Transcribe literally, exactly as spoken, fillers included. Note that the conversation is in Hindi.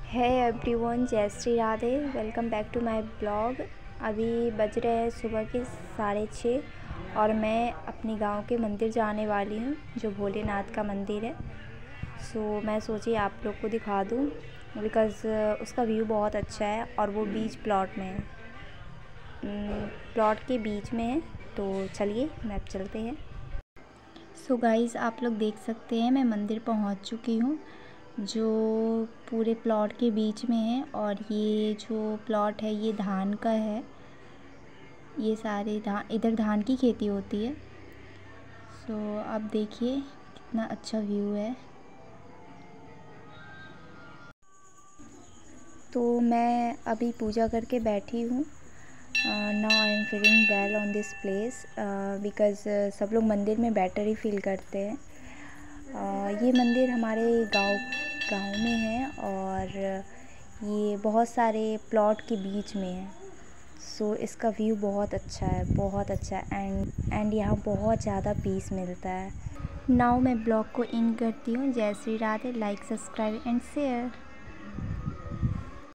है एवरीवन, जय Shri Radhe. Welcome back to my blog. अभी बज रहे हैं सुबह के साढ़े छः और मैं अपनी गांव के मंदिर जाने वाली हूं जो भोलेनाथ का मंदिर है। सो मैं सोची आप लोग को दिखा दूं बिकॉज़ उसका व्यू बहुत अच्छा है और वो बीच प्लॉट में है, प्लॉट के बीच में है। तो चलिए मैं अब चलते हैं। सो गाइस, आप लोग देख सकते हैं मैं मंदिर पहुंच चुकी हूं जो पूरे प्लॉट के बीच में है। और ये जो प्लॉट है ये धान का है। ये सारे धान, इधर धान की खेती होती है। सो अब देखिए कितना अच्छा व्यू है। तो मैं अभी पूजा करके बैठी हूँ। Now I am feeling well on this place because सब लोग मंदिर में बेटर ही फील करते हैं। uh, ये मंदिर हमारे गांव गांव में है और ये बहुत सारे प्लॉट के बीच में है। सो so, इसका व्यू बहुत अच्छा है, बहुत अच्छा है एंड एंड यहाँ बहुत ज़्यादा पीस मिलता है। नाउ मैं ब्लॉग को इन करती हूँ। जय Shri Radhe. Like, subscribe and share.